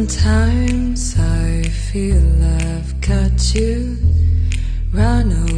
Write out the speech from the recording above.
Sometimes I feel I've got you. Run away.